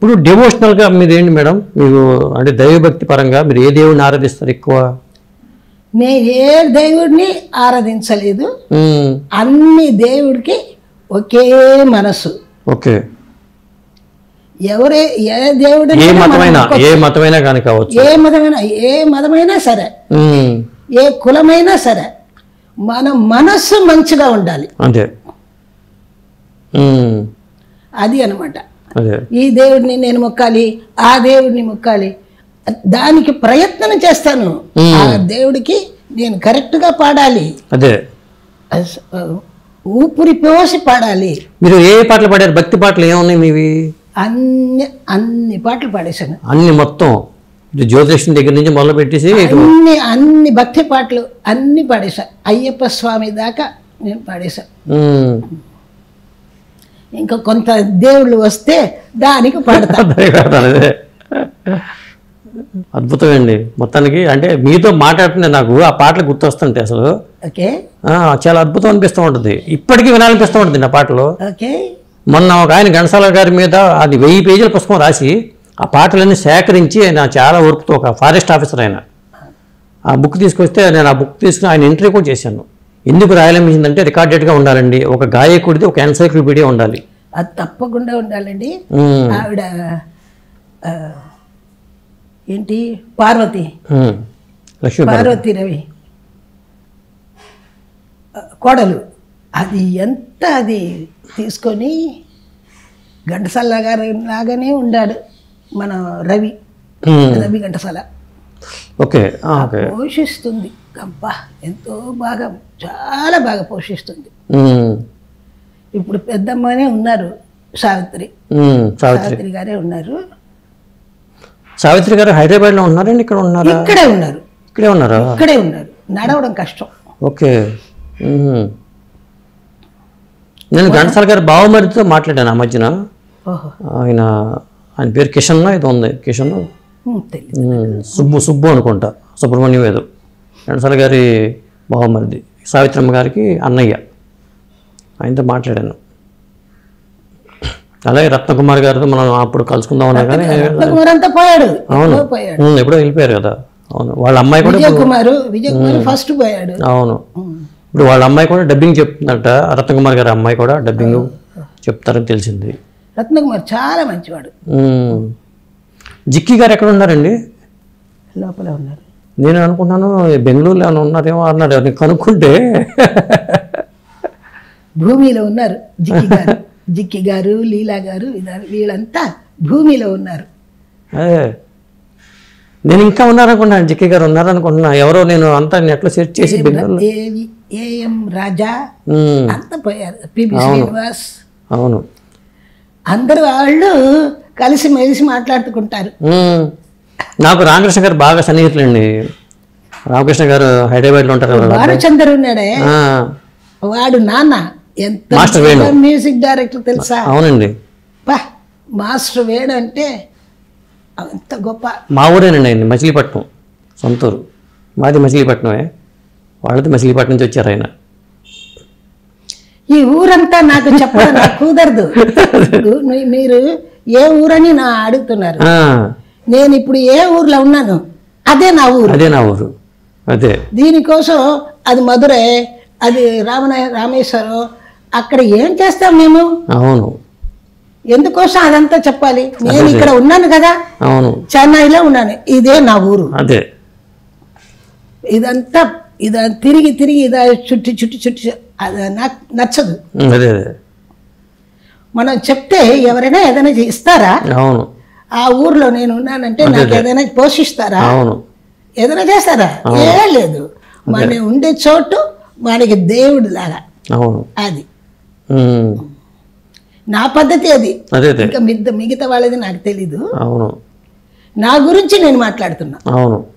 ఇప్పుడు డివోషనల్గా మీరు ఏంటి మేడం, మీకు అంటే దైవభక్తి పరంగా మీరు ఏ దేవుడిని ఆరాధిస్తారు ఎక్కువ? నేను ఏ దేవుడిని ఆరాధించలేదు, అన్ని దేవుడికి ఒకే మనసు. ఓకే. ఎవరే ఏ దేవుడు ఏ మతమైనా కానీ కావచ్చు, ఏ మతమైనా సరే, ఏ కులమైనా సరే, మన మనస్సు మంచిగా ఉండాలి. అంతే, అది అనమాట. ఈ దేవుడిని నేను మొక్కాలి, ఆ దేవుడిని మొక్కాలి, దానికి ప్రయత్నం చేస్తాను. ఆ దేవుడికి నేను కరెక్ట్గా పాడాలి, అదే ఊపిరి పోసి పాడాలి. మీరు ఏ పాటలు పాడారు? భక్తి పాటలు ఏమున్నాయి మీవి? అన్ని పాటలు పాడేశాను. అన్ని మొత్తం జ్యోతిష్యం దగ్గర నుంచి మొదలు పెట్టేసి అన్ని భక్తి పాటలు అన్ని పాడేశా. అయ్యప్ప స్వామి దాకా నేను పాడేశా. ఇంకా కొంత దేవుళ్ళు వస్తే దానికి పాడతా. అద్భుతమండి మొత్తానికి. అంటే మీతో మాట్లాడుతుంటే నాకు ఆ పాటలు గుర్తొస్తుంటే అసలు చాలా అద్భుతం అనిపిస్తూ ఉంటుంది, ఇప్పటికీ వినాలనిపిస్తూ ఉంటుంది నా పాటలు. మొన్న ఒక ఆయన ఘంటసాల గారి మీద అది 1000 పేజీల పుస్తకం రాసి ఆ పాటలన్నీ సేకరించి ఆయన చాలా ఓర్పుతో, ఒక ఫారెస్ట్ ఆఫీసర్ ఆయన, ఆ బుక్ తీసుకొస్తే నేను ఆ బుక్ తీసుకుని ఆయన ఇంటర్వ్యూ కూడా చేశాను. ఎందుకు రాయాలనిపించిందంటే రికార్డెడ్గా ఉండాలండి, ఒక గాయకుడిది ఒక ఎన్సైక్లోపీడియా ఉండాలి. అది తప్పకుండా ఉండాలండి. ఆవిడ ఏంటి పార్వతి రవి కోడలు, అది ఎంత అది తీసుకొని ఘంటసాల గారి లాగానే ఉండాడు మన రవి ఘంటసాల. పోషిస్తుంది అబ్బా, ఎంతో బాగా, చాలా బాగా పోషిస్తుంది. ఇప్పుడు పెద్దమ్మనే ఉన్నారు, సావిత్రి గారే ఉన్నారు. సావిత్రి గారు హైదరాబాద్లో ఉన్నారండి? ఇక్కడ ఉన్నారా? ఇక్కడే ఉన్నారు. ఇక్కడే ఉన్నారు. నడవడం కష్టం. ఓకే. నేను ఘంటసాల గారు బావమరితో మాట్లాడాను ఆ మధ్యన. ఆయన పేరు కిషన్ ఏదో ఉంది, కిషన్ సుబ్బు అనుకుంటా, సుబ్రహ్మణ్యం ఏదో. ఘంటసాల గారి బావమరిది, సావిత్రమ్మ గారికి అన్నయ్య. ఆయనతో మాట్లాడాను. అలాగే రత్నకుమార్ గారితో మనం అప్పుడు కలుసుకుందాం అన్నా కానీ అవును, ఎప్పుడో వెళ్ళిపోయారు కదా. అవును, వాళ్ళ అమ్మాయి కూడా ఫస్ట్ పోయాడు. అవును, ఇప్పుడు వాళ్ళ అమ్మాయి కూడా డబ్బింగ్ చెప్తుందట. రత్నకుమార్ గారి అమ్మాయి కూడా డబ్బింగ్ చెప్తారని తెలిసింది. రత్నకుమార్ చాలా మంచివాడు. జిక్కి గారు ఎక్కడ ఉన్నారండి? లోపల ఉన్నారు. నేను అనుకున్నాను బెంగళూరులో ఏమైనా ఉన్నారేమో అన్నారు, నేను కనుక్కుంటే భూమిలో ఉన్నారు. జిక్కి గారు లీలా గారు వీళ్ళంతా భూమిలో ఉన్నారు. నేను ఇంకా ఉన్నారనుకున్నాను, జిక్కి గారు ఉన్నారనుకుంటున్నా. ఎవరో నేను అంతా నెట్లో సెర్చ్ చేసి ఏఎం రాజా అంతా పోయారు, పిబి శ్రీనివాస్. అవును, అందరు వాళ్ళు కలిసి మెలిసి మాట్లాడుకుంటారు. నాకు రామకృష్ణ గారు బాగా సన్నిహితులండి. రామకృష్ణ గారు హైదరాబాద్లో ఉంటారు. బాలచందర్ ఉన్నాడే, వాడు నాన్న ఎంత మ్యూజిక్ డైరెక్టర్ తెలుసా? అవునండి, మాస్టర్ వేడు అంటే అంత గొప్ప. మా ఊరేనండి ఆయన, మచిలీపట్నం సొంతూరు. మాది మచిలీపట్నమే, వాళ్ళది మచిలీపట్నం నుంచి వచ్చారు ఆయన. ఈ ఊరంతా నాకు చెప్పడం నాకు కుదరదు. మీరు ఏ ఊరని నా అడుగుతున్నారు. నేను ఇప్పుడు ఏ ఊర్లో ఉన్నాను అదే నా ఊరు. అదే దీనికోసం అది మధురై, అది రామేశ్వరం, అక్కడ ఏం చేస్తాం మేము? అవును, ఎందుకోసం అదంతా చెప్పాలి? నేను ఇక్కడ ఉన్నాను కదా, అవును, చెన్నైలో ఉన్నాను, ఇదే నా ఊరు. అదే ఇదంతా తిరిగి చుట్టి అది నాకు నచ్చదు. మనం చెప్తే ఎవరైనా ఏదైనా ఇస్తారా? అవును, ఆ ఊర్లో నేను ఉన్నానంటే నాకు ఏదైనా పోషిస్తారా? అవును, ఏదైనా చేస్తారా? ఏ లేదు. మన ఉండే చోటు మనకి దేవుడు లాగా. అవును, అది నా పద్ధతి. అది ఇంకా మిగతా వాళ్ళది నాకు తెలీదు. అవును, నా గురించి నేను మాట్లాడుతున్నా. అవును.